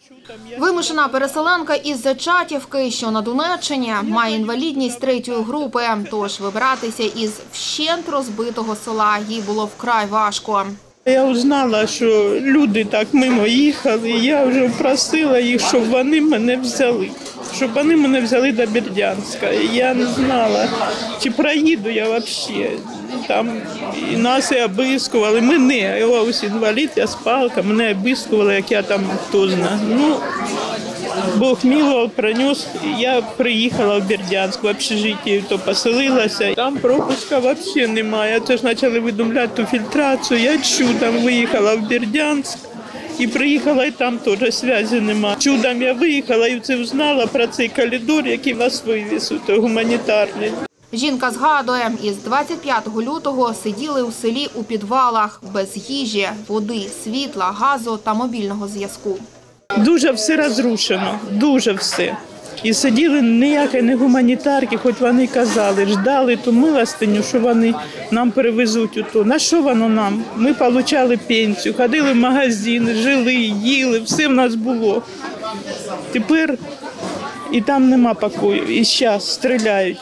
Вимушена переселенка із Зачатівки, що на Донеччині, має інвалідність 3-ї групи. Тож вибиратися із вщент розбитого села їй було вкрай важко. Я узнала, що люди так мимо їхали, і я вже просила їх, щоб вони мене взяли. Щоб вони мене взяли до Бердянська. Я не знала, чи проїду я взагалі. Там і нас і обискували. Мене, я ось інвалід, я з палкою, мене обискували, як я там, хто знає. Ну, Бог милував, пронес. Я приїхала в Бердянськ, в общежитті, то поселилася. Там пропуска взагалі немає. Це ж почали видумляти ту фільтрацію. Я чудом виїхала в Бердянськ. І приїхала, і там теж зв'язку немає. Чудом я виїхала і це узнала про цей коридор, який нас вивіз, гуманітарний. Жінка згадує, із 25 лютого сиділи у селі у підвалах, без їжі, води, світла, газу та мобільного зв'язку. Дуже все розрушено, дуже все. І сиділи ніякі не гуманітарки, хоч вони казали, ждали ту милостиню, що вони нам перевезуть у то. На що воно нам? Ми отримали пенсію, ходили в магазин, жили, їли, все в нас було. Тепер і там нема покою, і зараз стріляють.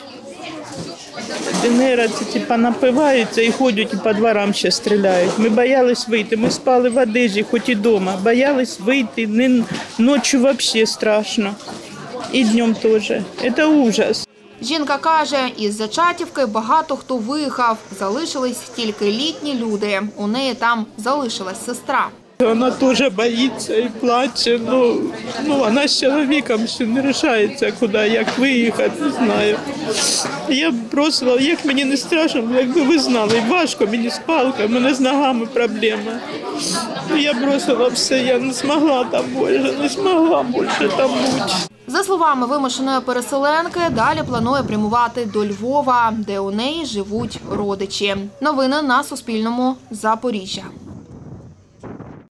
Денеровці типа напиваються і ходять, і по дворам ще стріляють. Ми боялись вийти, ми спали в одежі, хоч і вдома. Боялись вийти, ночі взагалі страшно. І днем теж. Це ужас. Жінка каже, із Зачатівки багато хто виїхав. Залишились тільки літні люди. У неї там залишилась сестра. Вона теж боїться і плаче. Вона з чоловіком ще не вирішується, куди, як виїхати, не знаю. Я б просила, як мені не страшно, якби ви знали, важко мені з палкою, в мене з ногами проблеми. Я бросила все, я не змогла там більше, не змогла більше там бути. За словами вимушеної переселенки, далі планує прямувати до Львова, де у неї живуть родичі. Новини на Суспільному. Запоріжжя.